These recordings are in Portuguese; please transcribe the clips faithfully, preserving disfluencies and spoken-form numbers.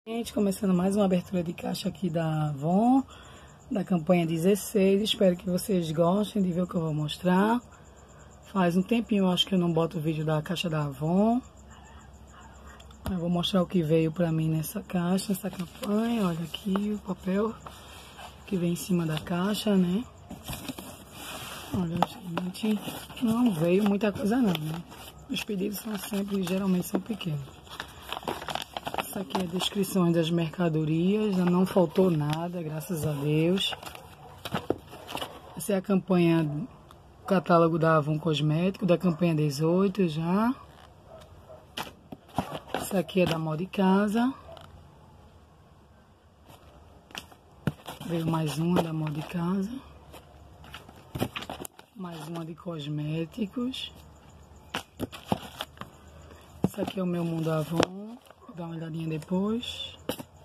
Gente, começando mais uma abertura de caixa aqui da Avon, da campanha dezesseis. Espero que vocês gostem de ver o que eu vou mostrar. Faz um tempinho, eu acho que eu não boto o vídeo da caixa da Avon. Eu vou mostrar o que veio pra mim nessa caixa, nessa campanha. Olha aqui o papel que vem em cima da caixa, né? Olha, gente, não veio muita coisa não, né? Os pedidos são sempre, geralmente são pequenos. Essa aqui é a descrição das mercadorias, já não faltou nada, graças a Deus. Essa é a campanha, o catálogo da Avon Cosmético, da campanha dezoito já. Essa aqui é da Moda e Casa. Veio mais uma da Moda e Casa. Mais uma de cosméticos. Essa aqui é o meu Mundo Avon. Vou dar uma olhadinha depois.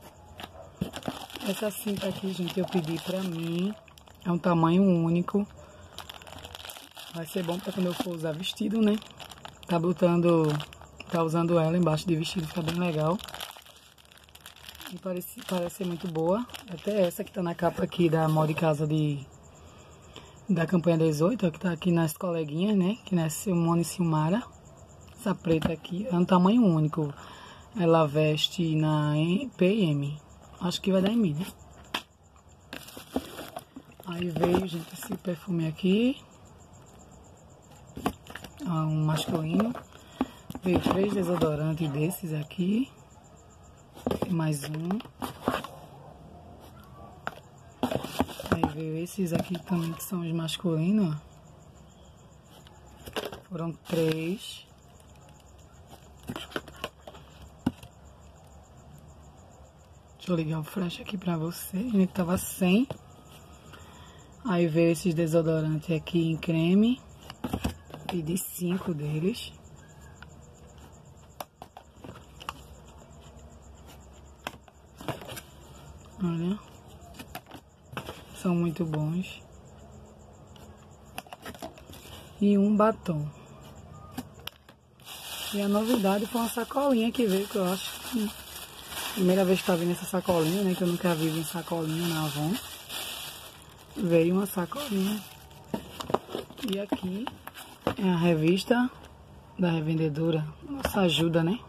Essa cinta aqui, gente, eu pedi pra mim. É um tamanho único. Vai ser bom pra quando eu for usar vestido, né? Tá botando... Tá usando ela embaixo de vestido, fica bem legal. E parece, parece ser muito boa. Até essa que tá na capa aqui da Moda e Casa de... Da campanha dezoito, ó, que tá aqui nas coleguinhas, né? Que é Simone e Silmara. Essa preta aqui é um tamanho único. Ela veste na P M. Acho que vai dar em mim, né? Aí veio, gente, esse perfume aqui. Ah, um masculino. Veio três desodorantes desses aqui. Tem mais um. Aí veio esses aqui também, que são os masculinos. Foram três. Deixa eu ligar o flash aqui pra vocês. Ele tava cem. Aí veio esses desodorantes aqui em creme. Pedi cinco deles. Olha. São muito bons. E um batom. E a novidade foi uma sacolinha que veio, que eu acho que... Primeira vez que tá vindo essa sacolinha, né? Que eu nunca vi em sacolinha na Avon. Veio uma sacolinha. E aqui é a revista da revendedora. Nossa ajuda, né?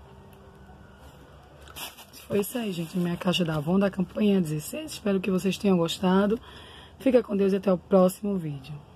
Foi isso aí, gente. Minha caixa da Avon, da campanha dezesseis. Espero que vocês tenham gostado. Fica com Deus e até o próximo vídeo.